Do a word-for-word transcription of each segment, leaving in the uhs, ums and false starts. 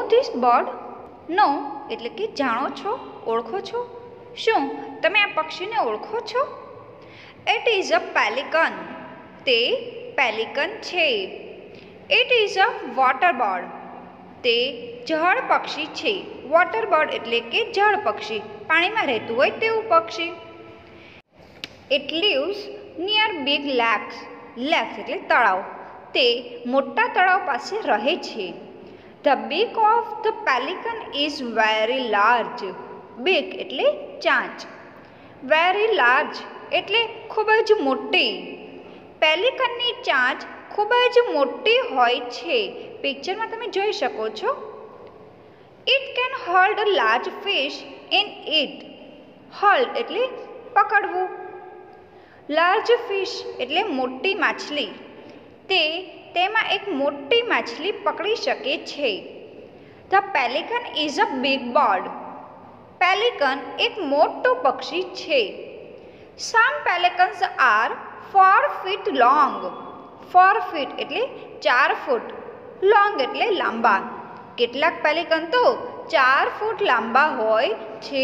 This bird? નો એટલે કે જાણો છો, ઓળખો છો? શું તમે આ પક્ષીને ઓળખો છો? It is a pelican. તે પેલિકન છે. It is a water bird. તે જળ પક્ષી છે. વોટર બર્ડ એટલે કે જળ પક્ષી, પાણીમાં રહેતું હોય તેવું પક્ષી. It lives near big lakes. Lakes એટલે તળાવ. તે મોટા તળાવ પાસે રહે છે. The beak of the pelican is very large. Beak એટલે ચાંચ. વેરી લાર્જ એટલે ખૂબ જ મોટી. પેલિકનની ચાંચ ખૂબ જ મોટી હોય છે. પિક્ચરમાં તમે જોઈ શકો છો. It can hold a large fish in it. Hold એટલે પકડવું. લાર્જ ફિશ એટલે મોટી માછલી. તે તેમાં એક મોટી માછલી પકડી શકે છે. The pelican is a big bird. Pelican એક મોટું પક્ષી છે. Some pelicans are four feet long. Four feet એટલે ચાર ફૂટ. લોંગ એટલે લાંબા. કેટલાક પેલિકન તો ચાર ફૂટ લાંબા હોય છે.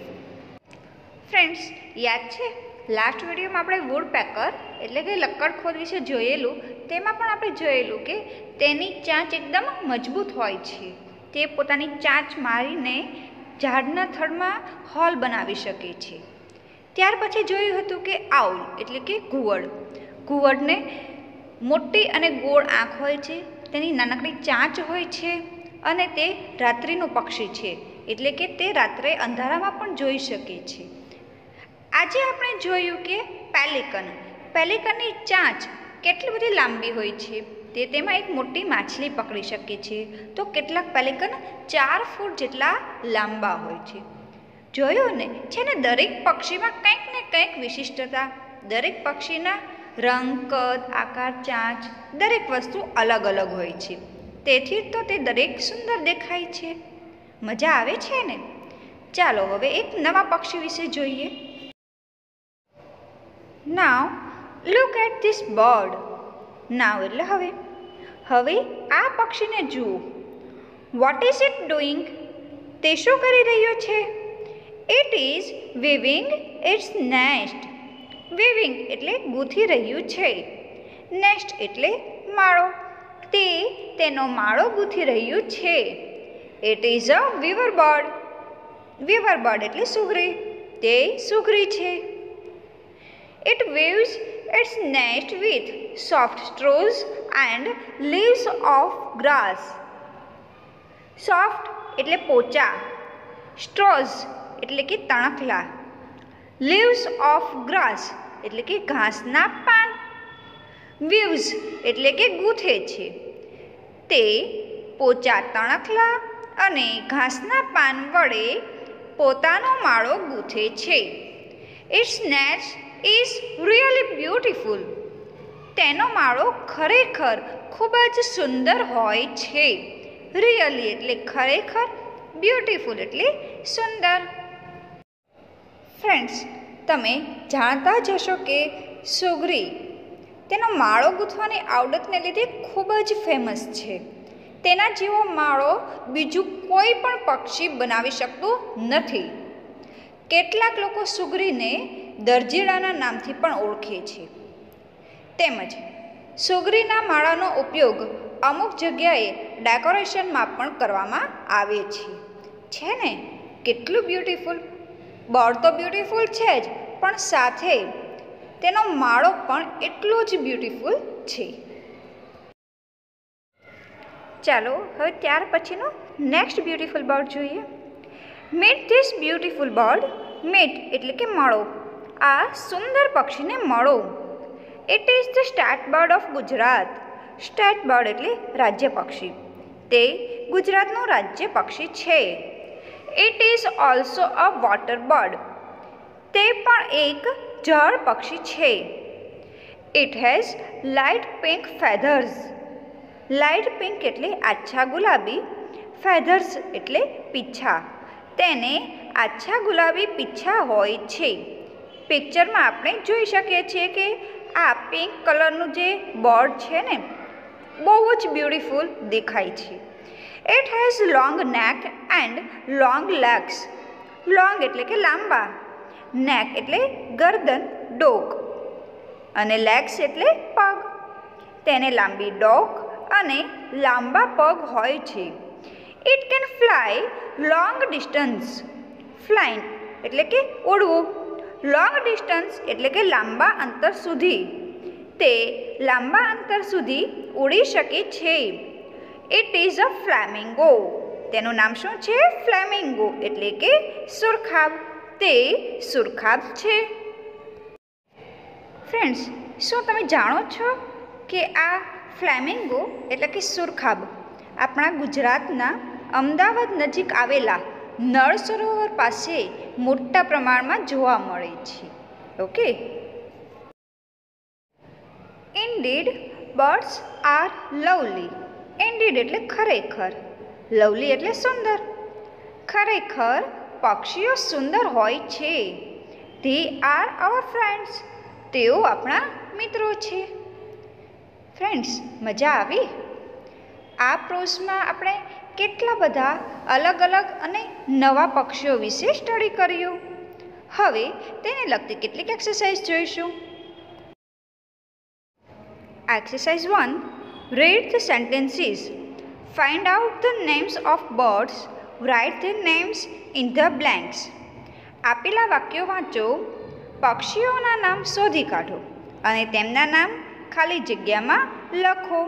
ફ્રેન્ડ્સ, યાદ છે લાસ્ટ વિડીયોમાં આપણે વુડપેકર એટલે કે લક્કડખોદ વિશે જોયેલું. તેમાં પણ આપણે જોયેલું કે તેની ચાંચ એકદમ મજબૂત હોય છે. તે પોતાની ચાંચ મારીને ઝાડના થડમાં હોલ બનાવી શકે છે. ત્યાર પછી જોયું હતું કે આઉલ એટલે કે ઘુવડ. ઘુવડને મોટી અને ગોળ આંખ હોય છે. તેની નાનકડી ચાંચ હોય છે અને તે રાત્રિનું પક્ષી છે, એટલે કે તે રાત્રે અંધારામાં પણ જોઈ શકે છે. આજે આપણે જોયું કે પેલિકન. પેલિકનની ચાંચ કેટલી બધી લાંબી હોય છે. તે તેમાં એક મોટી માછલી પકડી શકે છે. તો કેટલાક પેલિકન ચાર ફૂટ જેટલા લાંબા હોય છે. જોયું ને, છે ને દરેક પક્ષીમાં કંઈક ને કંઈક વિશિષ્ટતા. દરેક પક્ષીના રંગ, કદ, આકાર, ચાંચ દરેક વસ્તુ અલગ અલગ હોય છે. તેથી તો તે દરેક સુંદર દેખાય છે. મજા આવે છે ને? ચાલો હવે એક નવા પક્ષી વિશે જોઈએ. Now look at this bird. Now એટલે હવે. હવે આ પક્ષીને જુઓ. What is it doing? તે શું કરી રહ્યો છે? It is weaving its nest. Weaving એટલે ગૂંથી રહ્યું છે. નેસ્ટ એટલે માળો. તે તેનો માળો ગૂંથી રહ્યું છે. It is a weaver bird. Weaver bird એટલે સુગરી. તે સુગરી છે. It weaves its nest with soft straws and leaves of grass. Soft એટલે પોચા. સ્ટ્રોઝ એટલે કે તણખલા. લીવ્સ ઓફ ગ્રાસ એટલે કે ઘાસના પાન. વીવ્સ એટલે કે ગૂંથે છે. તે પોચા તણખલા અને ઘાસના પાન વડે પોતાનો માળો ગૂંથે છે. Its nest is really beautiful. તેનો માળો ખરેખર ખૂબ જ સુંદર હોય છે. રિયલી એટલે ખરેખર, બ્યુટીફુલ એટલે સુંદર. ફ્રેન્ડ્સ, તમે જાણતા જ હશો કે સુગરી તેનો માળો ગૂંથવાની આવડતને લીધે ખૂબ જ ફેમસ છે. તેના જેવો માળો બીજું કોઈ પણ પક્ષી બનાવી શકતું નથી. કેટલાક લોકો સુગરીને દરજીડાના નામથી પણ ઓળખે છે. તેમજ સુગરીના માળાનો ઉપયોગ અમુક જગ્યાએ ડેકોરેશનમાં પણ કરવામાં આવે છે. છે ને કેટલું બ્યુટીફુલ! બર્ડ તો બ્યુટીફુલ છે જ, પણ સાથે તેનો માળો પણ એટલો જ બ્યુટીફુલ છે. ચાલો હવે ત્યાર પછીનું નેક્સ્ટ બ્યુટીફુલ બર્ડ જોઈએ. Meet this beautiful bird. Meet એટલે કે મળો. આ સુંદર પક્ષીને મળો. It is the state bird of Gujarat. State bird એટલે રાજ્ય પક્ષી. તે ગુજરાતનું રાજ્ય પક્ષી છે. It is also a water bird. તે પણ એક જળ પક્ષી છે. It has light pink feathers. Light pink એટલે આછા ગુલાબી. ફેધર્સ એટલે પીંછા. તેને આછા ગુલાબી પીંછા હોય છે. પિક્ચરમાં આપણે જોઈ શકીએ છીએ કે આ પિંક કલરનું જે બર્ડ છે ને, બહુ જ બ્યુટીફુલ દેખાય છે. It has long neck and long legs. Long એટલે કે લાંબા, નેક એટલે ગરદન ડોક, અને લેગ્સ એટલે પગ. તેને લાંબી ડોક અને લાંબા પગ હોય છે. It can fly long distance. Flying એટલે કે ઉડવું, લોંગ ડિસ્ટન્સ એટલે કે લાંબા અંતર સુધી. તે લાંબા અંતર સુધી ઉડી શકે છે. It is a flamingo. તેનું નામ શું છે? ફ્લેમિંગો એટલે કે સુરખાબ. તે સુરખાબ છે. ફ્રેન્ડ્સ, શું તમે જાણો છો કે આ ફ્લેમિંગો એટલે કે સુરખાબ આપણા ગુજરાતના અમદાવાદ નજીક આવેલા નળ સરોવર પાસે મોટા પ્રમાણમાં જોવા મળે છે. Okay. Indeed birds are lovely. Indeed એટલે ખરેખર, લવલી એટલે સુંદર. ખરેખર પક્ષીઓ સુંદર હોય છે. They are our friends. તેઓ આપણા મિત્રો છે. ફ્રેન્ડ્સ, મજા આવી? આ પ્રોઝમાં આપણે કેટલા બધા અલગ અલગ અને નવા પક્ષીઓ વિશે સ્ટડી કર્યું. હવે તેને લગતી કેટલીક એક્સરસાઇઝ જોઈશું. Exercise one. Read the sentences. Find out the names of birds. Write the names in the blanks. આપેલા વાક્યો વાંચો, પક્ષીઓના નામ શોધી કાઢો અને તેમના નામ ખાલી જગ્યામાં લખો.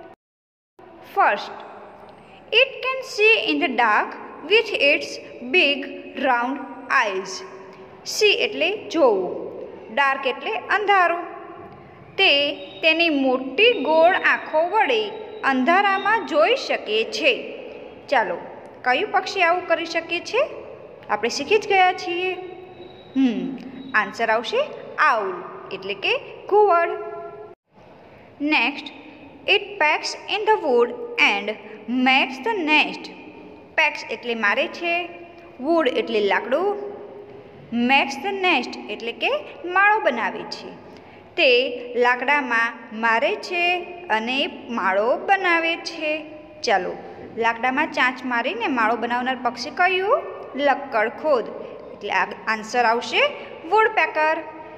First, it can see in the dark with its big round eyes. See એટલે જોવું, ડાર્ક એટલે અંધારું. તે તેની મોટી ગોળ આંખો વડે અંધારામાં જોઈ શકે છે. ચાલો, કયું પક્ષી આવું કરી શકે છે? આપણે શીખી જ ગયા છીએ. હમ આન્સર આવશે આઉલ એટલે કે ઘુવડ. Next, it pecks in the wood and makes the nest. Pecks એટલે મારે છે, વુડ એટલે લાકડું, મેક્સ ધ નેસ્ટ એટલે કે માળો બનાવે છે. તે લાકડામાં મારે છે અને માળો બનાવે છે. ચાલો, લાકડામાં ચાંચ મારીને માળો બનાવનાર પક્ષી કયું? લક્કડખોદ એટલે આન્સર આવશે woodpecker.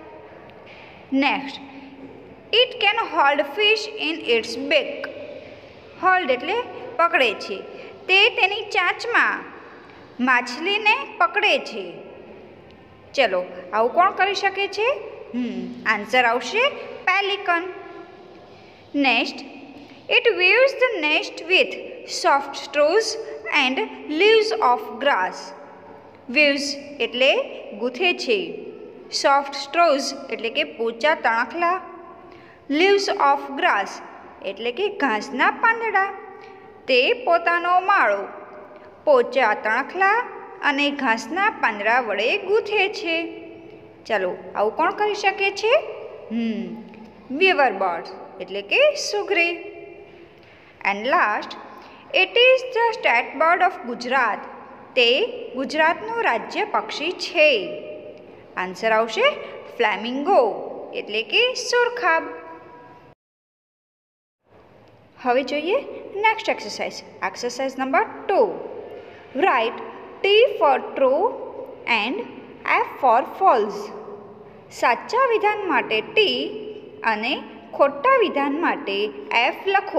Next, it can hold fish in its back. Hold એટલે પકડે છે. તે તેની ચાંચમાં માછલીને પકડે છે. ચલો, આવું કોણ કરી શકે છે? હમ આન્સર આવશે pelican. Next, it weaves the nest with soft straws and leaves of grass. Weaves એટલે ગૂંથે છે, સોફ્ટ સ્ટ્રોઝ એટલે કે પોચા તણખલા, લીવ્સ ઓફ ગ્રાસ એટલે કે ઘાસના પાંદડા. તે પોતાનો માળો પોચા તણખલા અને ઘાસના પાંદડા વડે ગૂંથે છે. ચાલો, આવું કોણ કરી શકે છે? હમ વીવર બર્ડ એટલે કે સુગ્રી. And last, it is the state bird of Gujarat. તે ગુજરાતનું રાજ્ય પક્ષી છે. આન્સર આવશે ફ્લેમિંગો એટલે કે સુરખાબ. હવે જોઈએ next exercise. Exercise number two. Write T for true and F for false. સાચા વિધાન માટે ટી અને ખોટા વિધાન માટે એફ લખો.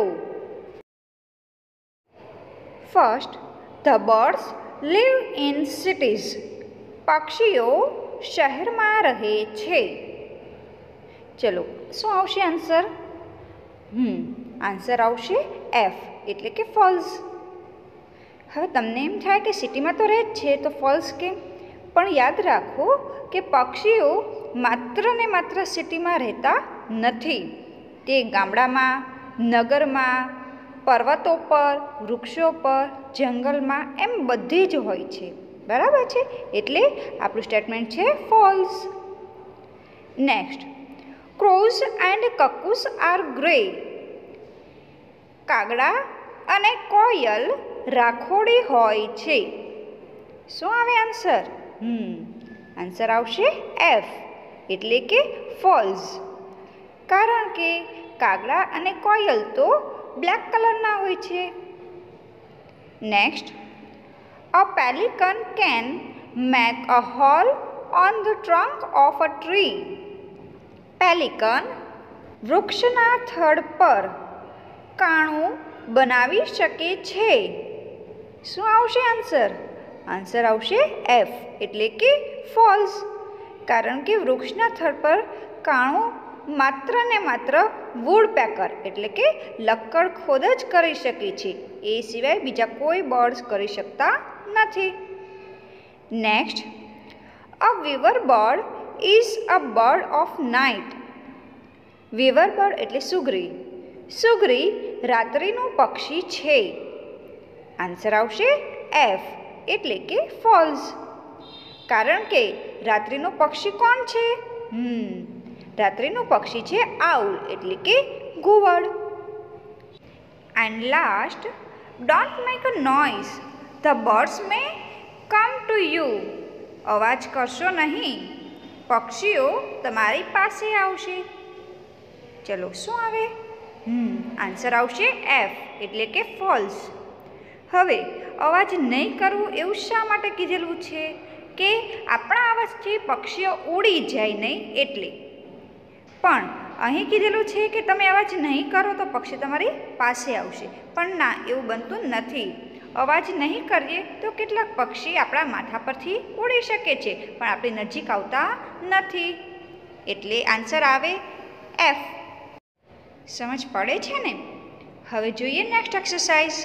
First, the birds live in cities. પક્ષીઓ શહેરમાં રહે છે. ચલો, શું આવશે આન્સર? હમ આન્સર આવશે એફ એટલે કે ફોલ્સ. હવે તમને એમ થાય કે સિટીમાં તો રહે જ છે તો ફોલ્સ કેમ? પણ યાદ રાખો કે પક્ષીઓ માત્ર ને માત્ર સિટીમાં રહેતા નથી. તે ગામડામાં, નગરમાં, પર્વતો પર, વૃક્ષો પર, જંગલમાં એમ બધી જ હોય છે. બરાબર છે? એટલે આપણું સ્ટેટમેન્ટ છે false. Next, crows and cuckoos are grey. કાગડા અને કોયલ રાખોડી હોય છે. શું આવે આન્સર? હમ આન્સર આવશે એફ એટલે કે ફોલ્સ. કારણ કે કાગડા અને કોયલ તો બ્લેક કલરના હોય છે. Next, a pelican can make a hole on the trunk of a tree. Pelican વૃક્ષના થડ પર કાણું બનાવી શકે છે. શું આવશે આન્સર? આન્સર આવશે એફ, એટલે કે ફોલ્સ. કારણ કે વૃક્ષના થડ પર કાણું માત્ર ને માત્ર વુડપેકર એટલે કે લક્કડ ખોદ જ કરી શકે છે. એ સિવાય બીજા કોઈ બર્ડ્સ કરી શકતા નથી. Next, a weaver bird is a bird of night. Weaver bird એટલે સુગરી. સુગરી રાત્રિનું પક્ષી છે. આન્સર આવશે એફ, એટલે કે ફોલ્સ. કારણ કે રાત્રિનું પક્ષી કોણ છે? હમ રાત્રિનું પક્ષી છે આઉલ, એટલે કે ઘુવડ. And last, don't make a noise, the birds may come to you. અવાજ કરશો નહીં, પક્ષીઓ તમારી પાસે આવશે. ચલો શું આવે? હમ આન્સર આવશે એફ, એટલે કે ફોલ્સ. હવે અવાજ નહીં કરવું એવું શા માટે કીધેલું છે? કે આપણા અવાજથી પક્ષીઓ ઉડી જાય નહીં એટલે. પણ અહીં કીધેલું છે કે તમે અવાજ નહીં કરો તો પક્ષી તમારી પાસે આવશે. પણ ના, એવું બનતું નથી. અવાજ નહીં કરીએ તો કેટલાક પક્ષી આપણા માથા પરથી ઉડી શકે છે, પણ આપણી નજીક આવતા નથી. એટલે આન્સર આવે એફ. સમજ પડે છે ને? હવે જોઈએ next exercise.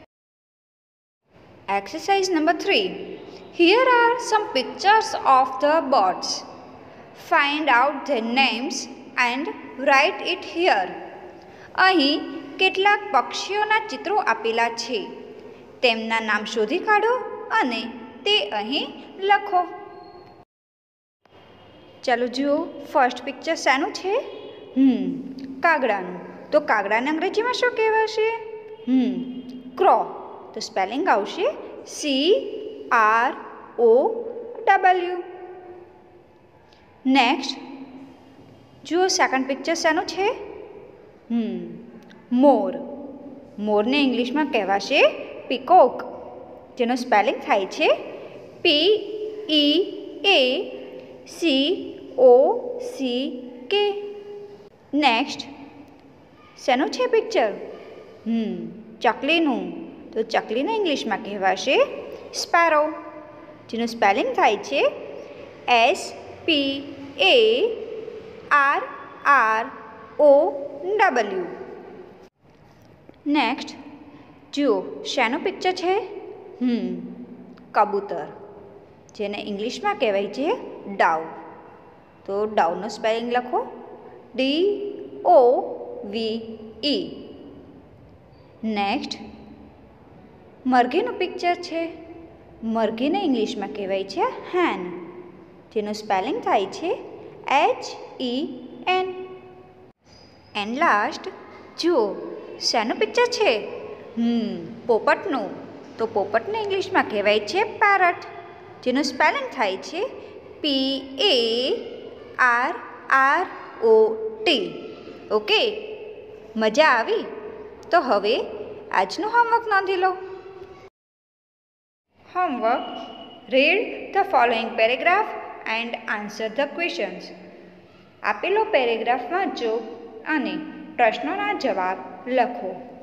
Exercise number three. Here are some pictures of the birds. Find out their names and write it here. અહીં કેટલાક પક્ષીઓના ચિત્રો આપેલા છે. તેમના નામ શોધી કાઢો અને તે અહીં લખો. ચાલો જુઓ, ફર્સ્ટ પિક્ચર શાનું છે? હમ કાગડાનું. તો કાગડાને અંગ્રેજીમાં શું કહેવાશે? Hmm crow. તો સ્પેલિંગ આવશે C R O W. Next જુઓ, સેકન્ડ પિક્ચર શાનું છે? હમ મોર. મોરને ઇંગ્લિશમાં કહેવાશે પીકોક, જેનો સ્પેલિંગ થાય છે P E A C O C K. Next શેનું છે પિક્ચર? હમ ચકલીનું. તો ચકલીને ઇંગ્લિશમાં કહેવાશે સ્પેરો, જેનું સ્પેલિંગ થાય છે S P A R R O W. Next જુઓ, શેનું પિક્ચર છે? હમ કબૂતર, જેને ઇંગ્લિશમાં કહેવાય છે ડાવ. તો ડાવનો સ્પેલિંગ લખો D O V E. Next મરઘીનું પિક્ચર છે. મરઘીને ઇંગ્લિશમાં કહેવાય છે હેન, જેનું સ્પેલિંગ થાય છે H E N. And last જુઓ, શેનું પિક્ચર છે? હમ પોપટનું. તો પોપટને ઇંગ્લિશમાં કહેવાય છે પેરટ, જેનું સ્પેલિંગ થાય છે P A R R O T. Okay, મજા આવી? તો હવે આજનું હોમવર્ક નોંધી લો. Homework: read the following paragraph and answer the questions. આપેલો પેરેગ્રાફ વાંચો અને પ્રશ્નોના જવાબ લખો.